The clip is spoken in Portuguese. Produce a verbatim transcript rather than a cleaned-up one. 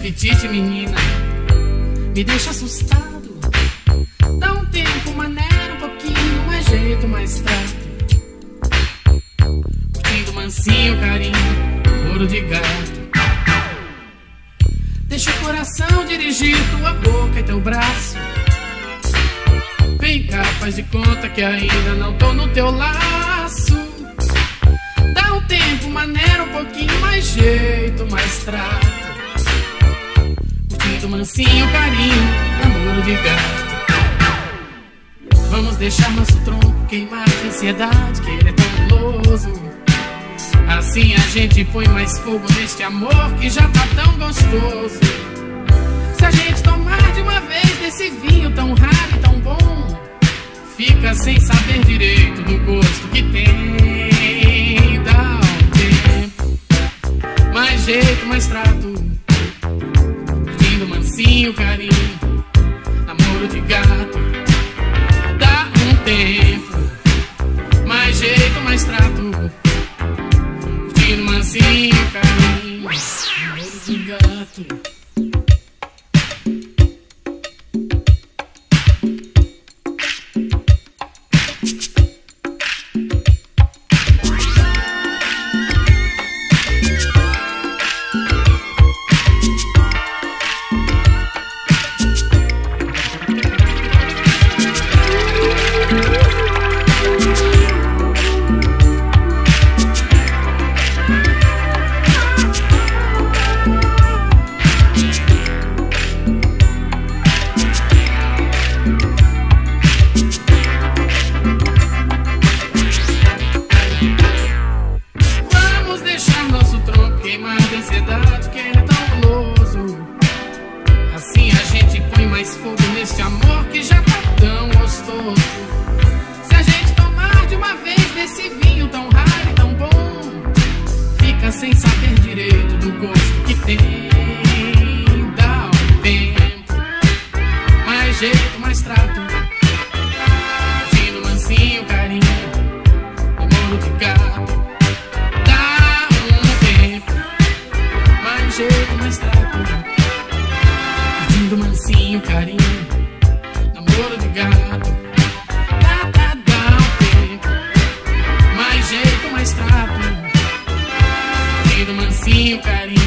apetite, menina, me deixa assustado. Dá um tempo, maneira, um pouquinho, mais jeito, mais trato. Curtindo mansinho, carinho, ouro de gato. Deixa o coração dirigir tua boca e teu braço. Vem cá, faz de conta que ainda não tô no teu laço. Dá um tempo, maneira, um pouquinho, mais jeito, mais trato. Curtindo mansinho, carinho, namoro de gato. Vamos deixar nosso tronco queimar de ansiedade, que ele é tão guloso. Assim a gente põe mais fogo neste amor que já tá tão gostoso. Se a gente tomar de uma vez desse vinho tão raro e tão bom, fica sem saber direito do gosto que tem. Dá um tempo, mais jeito, mais trato. Curtindo mansinho, carinho, namoro de gato. Dá um tempo, mais jeito, mais trato. Curtindo mansinho, carinho, namoro de gato. Mansinho, carinho.